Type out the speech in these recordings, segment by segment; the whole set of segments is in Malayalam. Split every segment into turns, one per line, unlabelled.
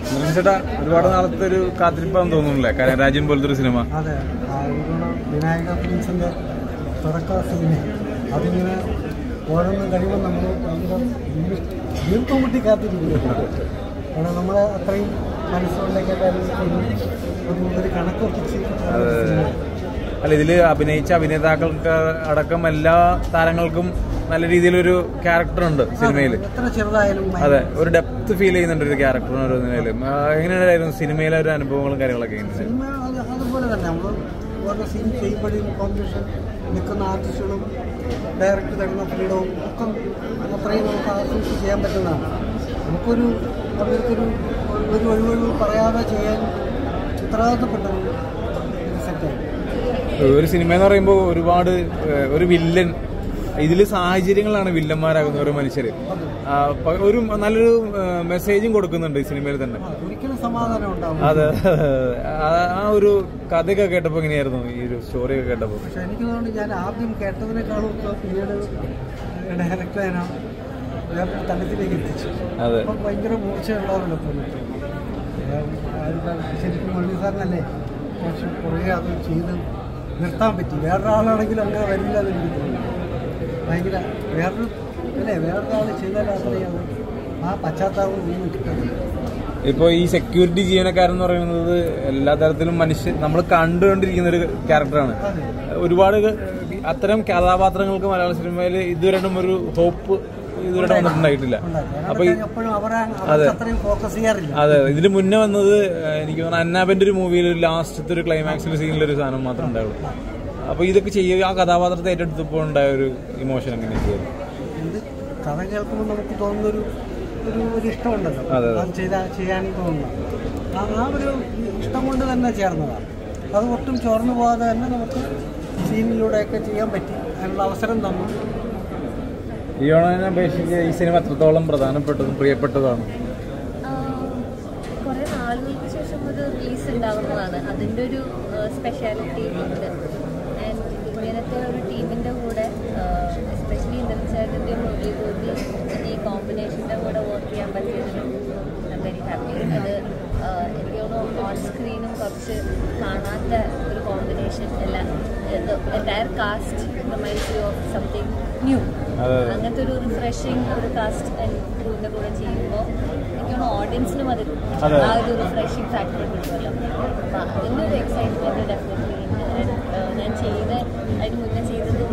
ചേട്ടാ ഒരുപാട് നാളത്തെ ഒരു കാത്തിരിപ്പാന്ന് തോന്നുന്നില്ലേ കാരണം രാജ്യം പോലത്തെ ഒരു സിനിമ?
അതെ, വിനായക ഫിലിംസിന്റെ തുടക്ക സിനിമ അതിങ്ങനെ ഓരോന്നും കഴിയുമ്പോൾ നമ്മൾ ദീർഘം കൂട്ടി കാത്തിരിക്കുകയാണ്. കാരണം നമ്മളെ അത്രയും മനസ്സുകൊണ്ടൊക്കെ ഒരു കണക്കൊപ്പിച്ച്.
അല്ല, ഇതിൽ അഭിനയിച്ച അഭിനേതാക്കൾക്ക് അടക്കം എല്ലാ താരങ്ങൾക്കും നല്ല രീതിയിലൊരു ക്യാരക്ടർ ഉണ്ട് സിനിമയിൽ.
എത്ര ചെറുതായാലും
അതെ, ഒരു ഡെപ്ത് ഫീൽ ചെയ്യുന്നുണ്ട് ഒരു ക്യാരക്ടറിന് ഓരോ നിലയിലും. എങ്ങനെയായിരുന്നു സിനിമയിലെ ഒരു അനുഭവങ്ങളും കാര്യങ്ങളൊക്കെ?
സിനിമ അതുപോലെ തന്നെ നമ്മൾ ഓരോ സീൻ ചെയ്യുമ്പോഴും കോമ്പിനേഷൻ നിൽക്കുന്ന ആർട്ടിസ്റ്റുകളും ഡയറക്റ്റ് തരുന്ന ഫ്രീഡവും ഒക്കെ അത്രയും നമുക്ക് ആസ്വദിച്ച് ചെയ്യാൻ പറ്റുന്നതാണ്. നമുക്കൊരു അവർക്കൊരു ഒരു ഒഴിവൊഴിവ് പറയാതെ ചെയ്യാൻ ഉത്തരവാദിത്തപ്പെട്ട ഒരു സെറ്റാണ്.
ഒരു സിനിമ എന്ന് പറയുമ്പോൾ ഒരുപാട് ഒരു വില്ലൻ, ഇതിൽ സാഹചര്യങ്ങളാണ് വില്ലന്മാരാകുന്ന ഓരോ മനുഷ്യര്. ഒരു നല്ലൊരു മെസ്സേജും കൊടുക്കുന്നുണ്ട് ഈ സിനിമയിൽ തന്നെ.
ഒരിക്കലും സമാധാനം ഉണ്ടാവും.
അതെ, ആ ഒരു കഥയൊക്കെ കേട്ടപ്പോ എങ്ങനെയായിരുന്നു ഈ ഒരു സ്റ്റോറിയൊക്കെ കേട്ടപ്പോ?
പക്ഷെ എനിക്ക് തോന്നുന്നു ഞാൻ ആദ്യം കേട്ടതിനേക്കാളും പിന്നീട് ഡയറക്ടറിനെ വേറെ തലത്തിലേക്ക് എത്തിച്ചു. അപ്പം ഭയങ്കര മൂർച്ചയുണ്ടാവില്ല. ശരിക്കും മള്ളി സാറിനല്ലേ പക്ഷെ കുറേ അത് ചെയ്ത് നിർത്താൻ പറ്റി. വേറൊരാളാണെങ്കിലും അങ്ങനെ വരില്ല എന്ന് എനിക്ക് തോന്നുന്നു. ഭയങ്കര വേറൊരാൾ ചെയ്താൽ അത്രയും ആ പശ്ചാത്താപം ഒന്നും കിട്ടുന്നില്ല.
ഇപ്പോൾ ഈ സെക്യൂരിറ്റി ജീവനക്കാരൻ എന്ന് പറയുന്നത് എല്ലാ തരത്തിലും നമ്മൾ കണ്ടുകൊണ്ടിരിക്കുന്ന ഒരു ക്യാരക്ടറാണ്. ഒരുപാട് അത്തരം കഥാപാത്രങ്ങൾക്ക് മലയാള സിനിമയിൽ ഇതുവരെയും ഒരു ഹോപ്പ് ഇതുവരെ വന്നിട്ടുണ്ടായിട്ടില്ല. അപ്പൊ അതെ, ഇതിന് മുന്നേ വന്നത് എനിക്ക് തോന്നുന്നു അന്നാബന്റെ ഒരു മൂവിയിൽ ലാസ്റ്റത്തെ ഒരു ക്ലൈമാക്സിന്റെ സീനിലൊരു സാധനം മാത്രമേ ഉണ്ടാവുള്ളൂ. അപ്പൊ ഇതൊക്കെ ചെയ്യുക ആ കഥാപാത്രത്തെ ഏറ്റെടുത്തപ്പോൾ ഉണ്ടായ ഒരു ഇമോഷൻ എങ്ങനെയൊക്കെയായിരുന്നു?
കഥ കേൾക്കുമ്പോൾ നമുക്ക് തോന്നുന്നൊരു ഒരു ഇഷ്ടമുണ്ടല്ലോ, അത് ചെയ്യാൻ തോന്നുന്നത് ആ ഒരു ഇഷ്ടം കൊണ്ട് തന്നെ ചേർന്നതാണ്. അത് ഒട്ടും ചോർന്നു പോകാതെ തന്നെ നമുക്ക് സീനിലൂടെയൊക്കെ ചെയ്യാൻ പറ്റി. അതിനുള്ള അവസരം തന്നു.
ഈ അപേക്ഷിച്ച് ഈ സിനിമ എത്രത്തോളം പ്രധാനപ്പെട്ടതും പ്രിയപ്പെട്ടതാണ്?
കുറെ നാളുകൾക്ക് ശേഷം ഒരു റിലീസ് ഉണ്ടാകുന്നതാണ്, അതിൻ്റെ ഒരു സ്പെഷ്യാലിറ്റി ഉണ്ട്. ആൻഡ് ഇങ്ങനത്തെ ഒരു ടീമിൻ്റെ കൂടെ എസ്പെഷ്യലി ഇന്ദ്രൻസേട്ടൻ്റെ മുരളി ഗോപി ഈ കോമ്പിനേഷൻ്റെ കൂടെ വർക്ക് ചെയ്യാൻ പറ്റിയതിൽ വെരി ഹാപ്പി. അത് എനിക്ക് തോന്നുന്നു ഓൺ സ്ക്രീനും കുറച്ച് കാണാത്ത ഒരു കോമ്പിനേഷൻ അല്ല. Entire cast reminds you of something new. അങ്ങനത്തെ ഒരു റിഫ്രഷിങ് ഒരു കാസ്റ്റ് ആൻഡ് ക്രൂവിൻ്റെ കൂടെ ചെയ്യുമ്പോൾ എനിക്ക് തോന്നുന്നു ഓഡിയൻസിനും അത് ആ ഒരു റിഫ്രഷിങ് ഫാക്ടർ കിട്ടുമല്ലോ. അപ്പം അതിൻ്റെ ഒരു എക്സൈറ്റ്മെൻറ്റ് ഡെഫിനറ്റ്ലി ഉണ്ട്. ഞാൻ അതിന് മുന്നേ ചെയ്തതും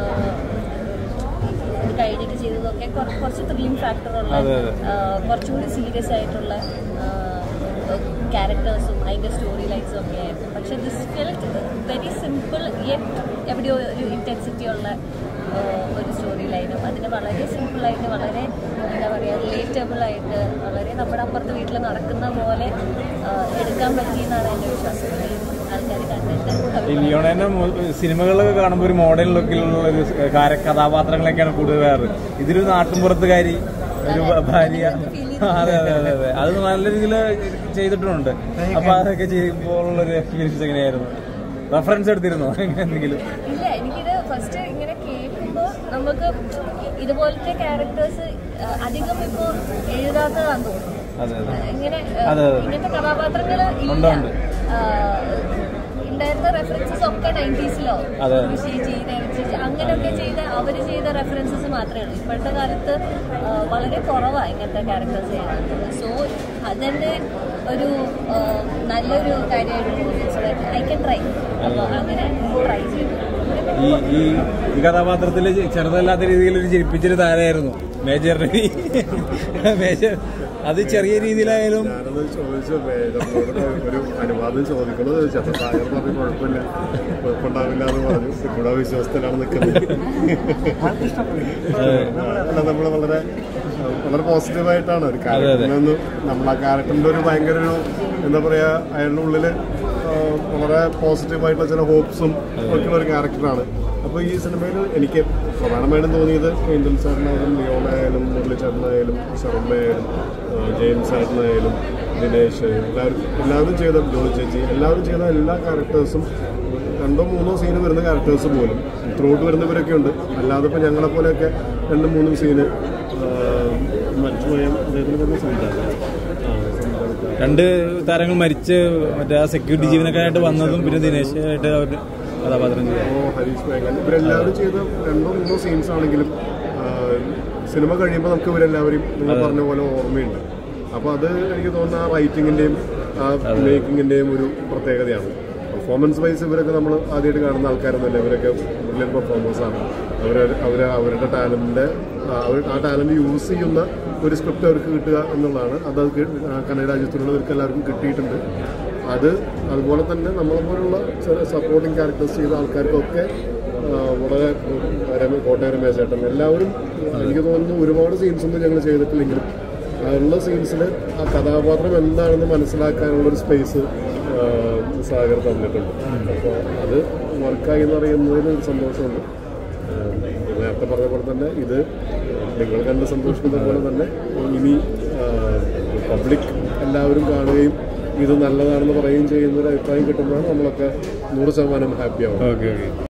ഇത് കഴിഞ്ഞിട്ട് ചെയ്തതൊക്കെ കുറച്ച് ത്രില്ലിംഗ് ഫാക്ടറുള്ള കുറച്ചുകൂടി സീരിയസ് ആയിട്ടുള്ള ക്യാരക്ടേഴ്സും അതിൻ്റെ സ്റ്റോറി ലൈൻസും ഒക്കെ ആയിരുന്നു. പക്ഷേ this felt very simple yet എവിടെയോ ഒരു ഇൻറ്റൻസിറ്റി ഉള്ള ഒരു സ്റ്റോറി ലൈനും അതിന് വളരെ സിമ്പിളായിട്ട് വളരെ എന്താ പറയുക റിലേറ്റബിളായിട്ട് വളരെ നമ്മുടെ അപ്പുറത്ത് വീട്ടിൽ നടക്കുന്ന പോലെ എടുക്കാൻ പറ്റിയെന്നാണ് എൻ്റെ വിശ്വാസം. ആൾക്കാർ കണ്ടിട്ട്
ലിയോണേന്റെ സിനിമകളൊക്കെ കാണുമ്പോൾ ഒരു മോഡേൺ ലുക്കിലുള്ള ഒരു കഥാപാത്രങ്ങളൊക്കെയാണ് കൂടുതൽ വേറെ. ഇതിലൊരു നാട്ടുമ്പുറത്തുകാരി, ഒരു ഭാര്യ. അതെ അതെ അതെ അതെ, അത് നല്ല രീതിയിൽ ചെയ്തിട്ടുണ്ട്. അപ്പൊ അതൊക്കെ ചെയ്യുമ്പോഴുള്ളൊരു എക്സ്പീരിയൻസ് എങ്ങനെയായിരുന്നു? റെഫറൻസ് എടുത്തിരുന്നോ എന്തെങ്കിലും?
ഇല്ല, എനിക്കിത് ഫസ്റ്റ് ഇങ്ങനെ കേൾക്കുമ്പോൾ നമുക്ക് ഇതുപോലത്തെ ക്യാരക്ടേഴ്സ് അധികം ഇപ്പോൾ എഴുതാത്തതാന്ന് തോന്നുന്നു. ഇങ്ങനത്തെ കഥാപാത്രങ്ങൾ ഇല്ല. ഉണ്ടായിരുന്ന റെഫറൻസസ് ഒക്കെ 90s-ലോ അങ്ങനെയൊക്കെ അവർ ചെയ്ത റെഫറൻസസ് മാത്രമേ ഉള്ളൂ. ഇപ്പോഴത്തെ കാലത്ത് വളരെ കുറവാണ് ഇങ്ങനത്തെ ക്യാരക്ടേഴ്സ് ചെയ്യുന്നത്. സോ അതന്നെ ഒരു നല്ലൊരു കാര്യമായിട്ട് ഐ ക്യാൻ ട്രൈ. അപ്പോൾ അങ്ങനെ ട്രൈ ചെയ്തു.
ഈ കഥാപാത്രത്തിൽ ചെറുതല്ലാത്ത രീതിയിൽ ഒരു ചിരിപ്പിച്ചൊരു താരമായിരുന്നു മേജർ രവി. മേജർ അത് ചെറിയ രീതിയിലായാലും
ഒരു അനുവാദം ചോദിക്കണോ ചോദിച്ചാൽ സാഗർ പറഞ്ഞു കുഴപ്പമില്ല, കുഴപ്പമുണ്ടാവില്ല എന്ന് പറഞ്ഞു. ഇവിടെ വിശ്വാസത്തിലാണ് നിൽക്കുന്നത്. അല്ല, നമ്മൾ വളരെ വളരെ പോസിറ്റീവായിട്ടാണ് ഒരു ക്യാരക്ടറിൽ നിന്ന് നമ്മൾ ആ ക്യാരക്ടറിൻ്റെ ഒരു ഭയങ്കര ഒരു എന്താ പറയുക അയാളുടെ ഉള്ളിൽ വളരെ പോസിറ്റീവായിട്ടുള്ള ചില ഹോപ്സും ഒക്കെയുള്ള ഒരു ക്യാരക്ടറാണ്. അപ്പോൾ ഈ സിനിമയിൽ എനിക്ക് പ്രധാനമായിട്ടും തോന്നിയത് ഇന്ത്യൻ സാറിനായാലും ലിയോണായാലും മുരളിച്ചേട്ടനായാലും ശർമ്മയായാലും ജെയിംസ് ആയിട്ടായാലും ദിനേശ് എല്ലാവരും ചെയ്ത ജോളി ചേച്ചി എല്ലാവരും ചെയ്ത എല്ലാ ക്യാരക്ടേഴ്സും 2-3 സീന് വരുന്ന ക്യാരക്ടേഴ്സ് പോലും ത്രൂട്ട് വരുന്നവരൊക്കെ ഉണ്ട്. അല്ലാതെ ഇപ്പോൾ ഞങ്ങളെപ്പോലെയൊക്കെ 2-3 സീന് മറ്റുപോയ അദ്ദേഹത്തിന് തന്നെ
രണ്ട് താരങ്ങൾ മരിച്ച് മറ്റേ ആ സെക്യൂരിറ്റി ജീവനക്കാരായിട്ട് വന്നതും പിന്നെ ദിനേശ് ആയിട്ട് അവർ കഥാപാത്രം ചെയ്തു.
ഹരീഷ് മേഘൻ ഇവരെല്ലാവരും ചെയ്ത 2-3 സീൻസ് ആണെങ്കിലും സിനിമ കഴിയുമ്പോൾ നമുക്ക് ഇവരെല്ലാവരും നിങ്ങൾ പറഞ്ഞ പോലെ ഓർമ്മയുണ്ട്. അപ്പോൾ അത് എനിക്ക് തോന്നുന്ന ആ റൈറ്റിങ്ങിൻ്റെയും ആ മേക്കിങ്ങിൻ്റെയും ഒരു പ്രത്യേകതയാണ്. പെർഫോമൻസ് വൈസ് ഇവരൊക്കെ നമ്മൾ ആദ്യമായിട്ട് കാണുന്ന ആൾക്കാരൊന്നുമല്ല. ഇവരൊക്കെ ബ്രില്യൻ പെർഫോമേഴ്സാണ്. അവരുടെ ടാലൻറ്റിൻ്റെ ആ ടാലൻറ്റ് യൂസ് ചെയ്യുന്ന ഒരു സ്ക്രിപ്റ്റ് അവർക്ക് കിട്ടുക എന്നുള്ളതാണ്. അത് കന്നഡ രാജ്യത്തുള്ളവർക്ക് എല്ലാവർക്കും കിട്ടിയിട്ടുണ്ട്. അതുപോലെ തന്നെ നമ്മളെപ്പോലുള്ള സപ്പോർട്ടിങ് ക്യാരക്ടേഴ്സ് ചെയ്ത ആൾക്കാർക്കൊക്കെ വളരെ കോട്ടയം രമേശേട്ടൻ എല്ലാവരും എനിക്ക് തോന്നുന്നു ഒരുപാട് സീൻസൊന്നും ഞങ്ങൾ ചെയ്തിട്ടില്ലെങ്കിലും ഉള്ള സീൻസിൽ ആ കഥാപാത്രം എന്താണെന്ന് മനസ്സിലാക്കാനുള്ളൊരു സ്പേസ് സാഗർ തന്നിട്ടുണ്ട്. അപ്പോൾ അത് വർക്കായി എന്ന് പറയുന്നതിന് ഒരു സന്തോഷമുണ്ട്. നേരത്തെ പറഞ്ഞ പോലെ തന്നെ ഇത് നിങ്ങൾ കണ്ട് സന്തോഷിക്കുന്ന പോലെ തന്നെ ഇനി പബ്ലിക് എല്ലാവരും കാണുകയും ഇത് നല്ലതാണെന്ന് പറയുകയും ചെയ്യുന്ന ഒരു അഭിപ്രായം കിട്ടുമ്പോഴാണ് നമ്മളൊക്കെ 100% ഹാപ്പിയാവും.